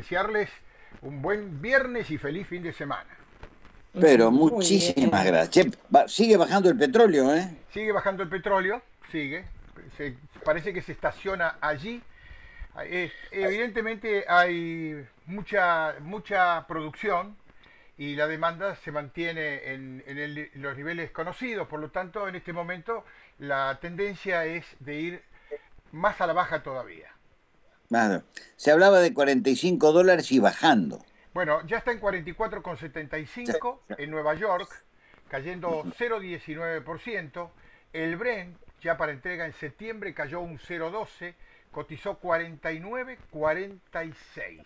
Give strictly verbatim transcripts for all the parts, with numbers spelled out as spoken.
desearles un buen viernes y feliz fin de semana. Pero Muy muchísimas bien. gracias. Che, va- sigue bajando el petróleo, ¿eh? Sigue bajando el petróleo, sigue, se- parece que se estaciona allí. Eh, evidentemente hay mucha, mucha producción y la demanda se mantiene en, en el- en los niveles conocidos, por lo tanto en este momento la tendencia es de ir más a la baja todavía. Claro. Se hablaba de cuarenta y cinco dólares y bajando. Bueno, ya está en cuarenta y cuatro coma setenta y cinco en Nueva York, cayendo cero coma diecinueve por ciento. El Brent, ya para entrega en septiembre, cayó un cero coma doce, cotizó cuarenta y nueve coma cuarenta y seis.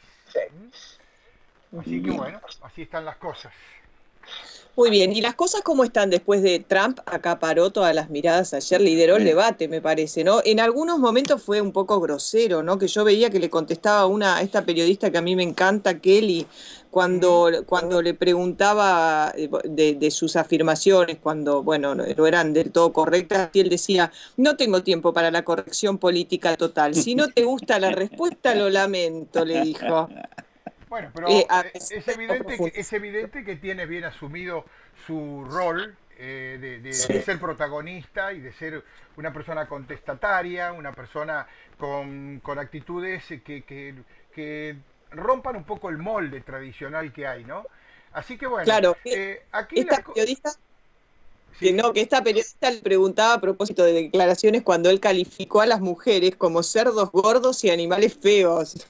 ¿Mm? Así que Bien. bueno, así están las cosas. Muy bien, ¿y las cosas cómo están después de Trump acaparó todas las miradas ayer, lideró el Bueno, debate, me parece, ¿no? En algunos momentos fue un poco grosero, ¿no? Que yo veía que le contestaba una, a esta periodista que a mí me encanta, Kelly, ¿Mm? cuando, cuando le preguntaba eh, de, de sus afirmaciones, cuando, bueno, no, no eran del todo correctas, y él decía, no tengo tiempo para la corrección política total, si no te gusta la respuesta, lo lamento, le dijo. Bueno, Eh, pero a eh, pesar es de no evidente que, es profundizar. evidente que tiene bien asumido su rol eh, de, de- de Sí. ser protagonista y de ser una persona contestataria, una persona con, con actitudes que, que- que rompan un poco el molde tradicional que hay, ¿no? Así que bueno, Claro, que eh, aquí esta las cosas... periodista, que Sí, no, que esta periodista le preguntaba a propósito de declaraciones cuando él calificó a las mujeres como cerdos gordos y animales feos,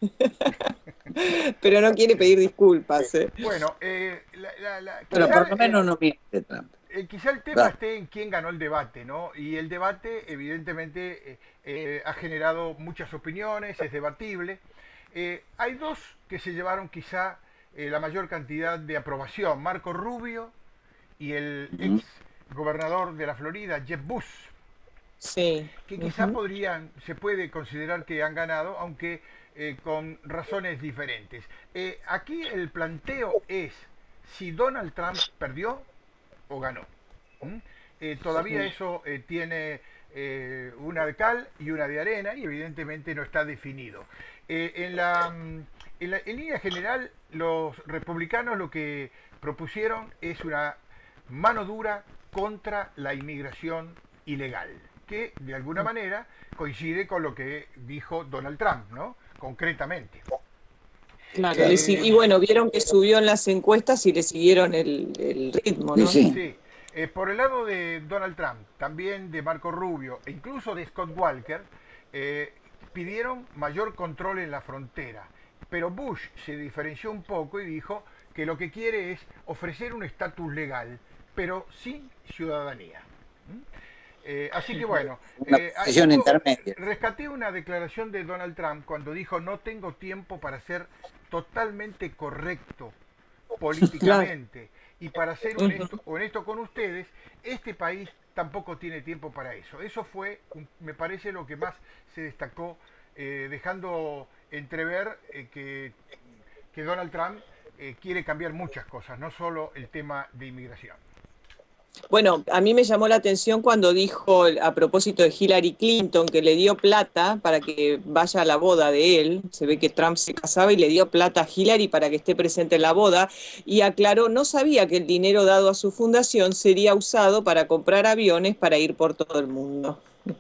pero no quiere sí. pedir disculpas, ¿eh? Bueno, eh, la- la- la- pero quizá por lo el, menos no miente Trump. eh, quizá el tema Va. esté en quién ganó el debate, ¿no? Y el debate, evidentemente, eh, eh, ha generado muchas opiniones, es debatible. Eh, hay dos que se llevaron quizá eh, la mayor cantidad de aprobación, Marco Rubio y el ex Mm. gobernador de la Florida, Jeb Bush, Sí. que quizá Ujú. podrían, se puede considerar que han ganado, aunque eh, con razones diferentes. Eh, aquí el planteo es si Donald Trump perdió o ganó. ¿Mm? Eh, todavía Sí. eso eh, tiene eh, una de cal y una de arena y evidentemente no está definido. Eh, en, la, mm, en, la, en línea general, los republicanos lo que propusieron es una mano dura contra la inmigración ilegal, que de alguna manera coincide con lo que dijo Donald Trump, ¿no? Concretamente. Claro, le si- Eh, y bueno, vieron que subió en las encuestas y le siguieron el, el ritmo, Y ¿no? sí, Sí, eh, por el lado de Donald Trump, también de Marco Rubio e incluso de Scott Walker, eh, pidieron mayor control en la frontera. Pero Bush se diferenció un poco y dijo que lo que quiere es ofrecer un estatus legal, pero sin ciudadanía. ¿Mm? Eh, así que bueno, una eh, ah, posición hubo, intermedia. rescaté una declaración de Donald Trump cuando dijo no tengo tiempo para ser totalmente correcto Claro. políticamente y para ser Ujú. honesto, honesto con ustedes, este país tampoco tiene tiempo para eso. Eso fue, me parece, lo que más se destacó, eh, dejando entrever eh, que, que Donald Trump eh, quiere cambiar muchas cosas, no solo el tema de inmigración. Bueno, a mí me llamó la atención cuando dijo a propósito de Hillary Clinton que le dio plata para que vaya a la boda de él. Se ve que Trump se casaba y le dio plata a Hillary para que esté presente en la boda y aclaró, no sabía que el dinero dado a su fundación sería usado para comprar aviones para ir por todo el mundo.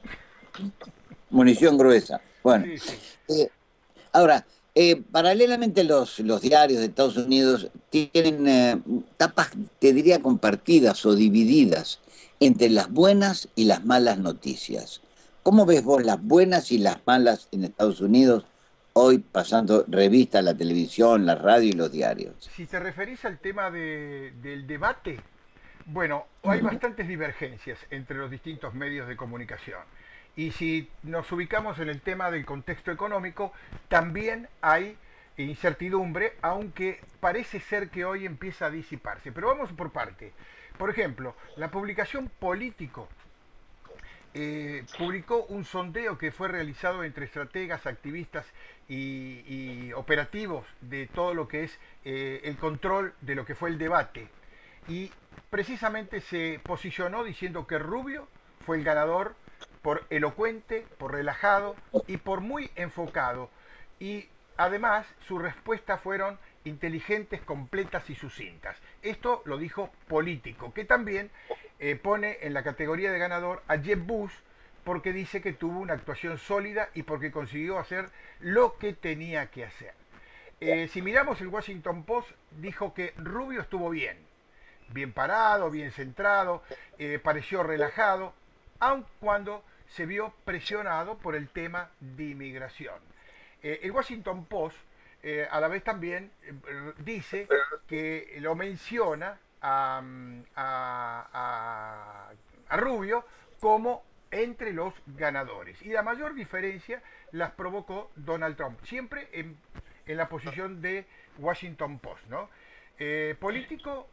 Munición gruesa. Bueno, Sí, sí. eh, ahora, eh, paralelamente los, los diarios de Estados Unidos tienen eh, tapas, te diría, compartidas o divididas entre las buenas y las malas noticias. ¿Cómo ves vos las buenas y las malas en Estados Unidos hoy pasando revista a la televisión, la radio y los diarios? Si te referís al tema de, del debate, bueno, hay Mm. bastantes divergencias entre los distintos medios de comunicación. Y si nos ubicamos en el tema del contexto económico, también hay incertidumbre, aunque parece ser que hoy empieza a disiparse. Pero vamos por parte. Por ejemplo, la publicación Político eh, publicó un sondeo que fue realizado entre estrategas, activistas y, y operativos de todo lo que es eh, el control de lo que fue el debate. Y precisamente se posicionó diciendo que Rubio fue el ganador por elocuente, por relajado y por muy enfocado. Y Además, sus respuestas fueron inteligentes, completas y sucintas. Esto lo dijo Político, que también eh, pone en la categoría de ganador a Jeb Bush, porque dice que tuvo una actuación sólida y porque consiguió hacer lo que tenía que hacer. Eh, si miramos el Washington Post, dijo que Rubio estuvo bien, bien parado, bien centrado, eh, pareció relajado, aun cuando se vio presionado por el tema de inmigración. Eh, el Washington Post eh, a la vez también eh, dice que lo menciona a, a, a, a Rubio como entre los ganadores. Y la mayor diferencia las provocó Donald Trump, siempre en, en la posición de Washington Post, ¿no? Eh, Político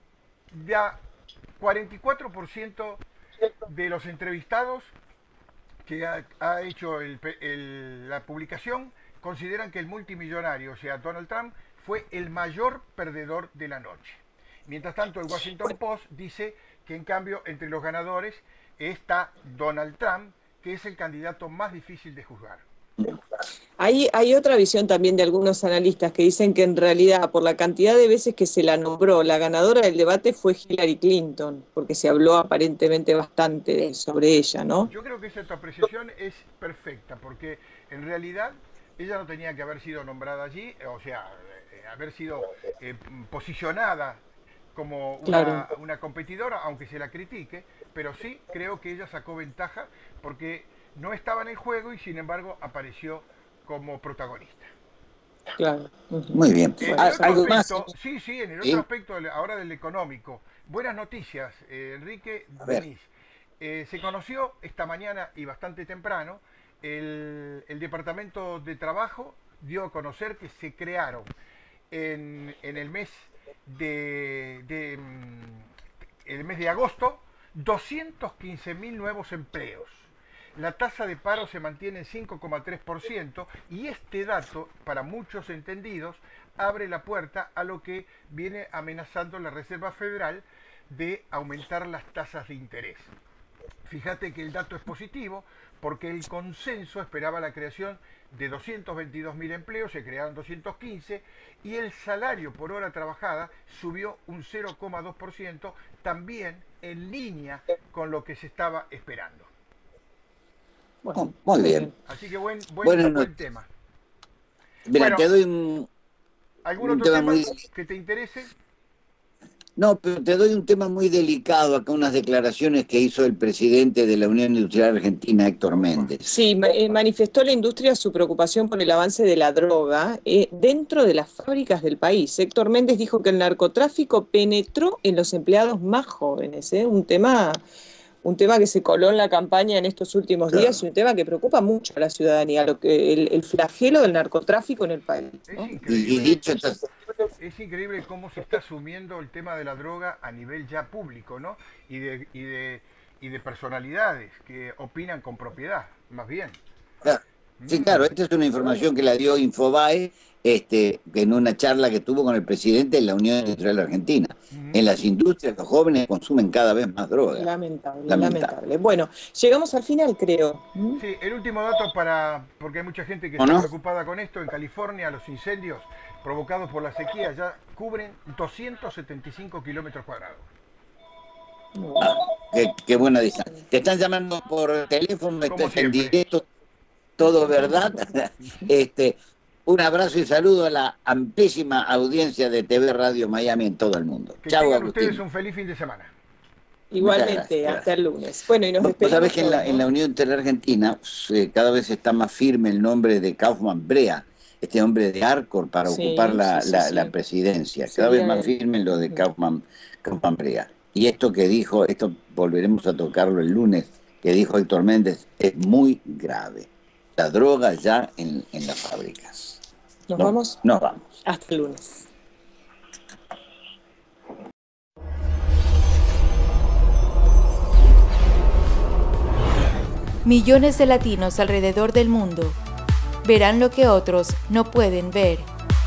da cuarenta y cuatro por ciento de los entrevistados que ha, ha hecho el, el, la publicación consideran que el multimillonario, o sea, Donald Trump, fue el mayor perdedor de la noche. Mientras tanto, el Washington Post dice que en cambio entre los ganadores está Donald Trump, que es el candidato más difícil de juzgar. Hay, hay otra visión también de algunos analistas que dicen que en realidad por la cantidad de veces que se la nombró, la ganadora del debate fue Hillary Clinton, porque se habló aparentemente bastante sobre ella, ¿no? Yo creo que esa tu apreciación es perfecta, porque en realidad ella no tenía que haber sido nombrada allí, o sea, eh, haber sido eh, posicionada como una, claro. una competidora, aunque se la critique, pero sí creo que ella sacó ventaja porque no estaba en el juego y sin embargo apareció como protagonista. Claro. Muy bien. En el ¿Algo otro más? aspecto, sí, sí, en el ¿Sí? otro aspecto ahora del económico. Buenas noticias, eh, Enrique Denis. Eh, se conoció esta mañana y bastante temprano, el, el Departamento de Trabajo dio a conocer que se crearon en, en el mes de, de el mes de agosto doscientos quince mil nuevos empleos. La tasa de paro se mantiene en cinco coma tres por ciento y este dato, para muchos entendidos, abre la puerta a lo que viene amenazando la Reserva Federal de aumentar las tasas de interés. Fíjate que el dato es positivo porque el consenso esperaba la creación de doscientos veintidós mil empleos, se crearon doscientos quince y el salario por hora trabajada subió un cero coma dos por ciento, también en línea con lo que se estaba esperando. Bueno, muy bien. Así que buen, buen, bueno, buen no. tema. Mira, Bueno, te doy un, ¿algún un otro tema tema muy... que te interese? No, pero te doy un tema muy delicado acá, unas declaraciones que hizo el presidente de la Unión Industrial Argentina, Héctor Méndez. Sí, ma eh, manifestó la industria su preocupación por el avance de la droga eh, dentro de las fábricas del país. Héctor Méndez dijo que el narcotráfico penetró en los empleados más jóvenes, ¿eh? un tema... Un tema que se coló en la campaña en estos últimos Claro. días y un tema que preocupa mucho a la ciudadanía, lo que el, el flagelo del narcotráfico en el país, ¿no? Es Y, increíble, y dicho esto, es increíble cómo se está asumiendo el tema de la droga a nivel ya público, ¿no? Y de, y de, y de personalidades que opinan con propiedad, más bien. claro, sí, claro, esta es una información que la dio Infobae este, en una charla que tuvo con el presidente de la Unión Industrial Argentina. Ujú. En las industrias los jóvenes consumen cada vez más droga. Lamentable, Lamentable. lamentable. Bueno, llegamos al final, creo. ¿Mm? Sí, el último dato para, porque hay mucha gente que ¿O está no? preocupada con esto. En California los incendios provocados por la sequía ya cubren doscientos setenta y cinco kilómetros cuadrados. Ah, qué, qué buena distancia. Te están llamando por teléfono, Como estás en siempre. directo, todo verdad. este, un abrazo y saludo a la amplísima audiencia de T V Radio Miami en todo el mundo. Que Chau, tengan Agustín. ustedes un feliz fin de semana. Igualmente, Muchas gracias, hasta el lunes. Bueno, y nos Vos despedimos. sabés que en la, todos, en la ¿no? Unión Interargentina eh, cada vez está más firme el nombre de Kaufman Brea, este hombre de Arcor para Sí, ocupar la, sí, sí, la, sí. la presidencia. Cada Sería vez más él. firme lo de Mm. Kaufman, Kaufman Brea. Y esto que dijo, esto volveremos a tocarlo el lunes, que dijo Héctor Méndez, es muy grave. La droga ya en, en las fábricas. ¿Nos No- vamos? Nos vamos. Hasta el lunes. Millones de latinos alrededor del mundo verán lo que otros no pueden ver.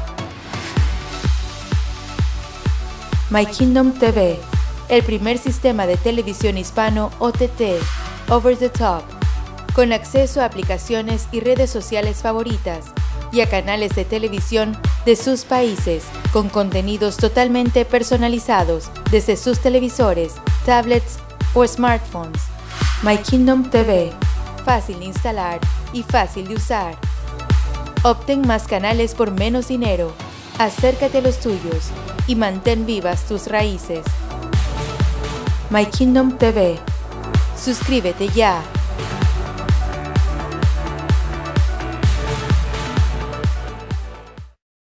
My Kingdom T V, el primer sistema de televisión hispano O T T, Over the Top, con acceso a aplicaciones y redes sociales favoritas, y a canales de televisión de sus países, con contenidos totalmente personalizados desde sus televisores, tablets o smartphones. My Kingdom T V, fácil de instalar y fácil de usar. Obtén más canales por menos dinero. Acércate a los tuyos y mantén vivas tus raíces. My Kingdom T V. Suscríbete ya.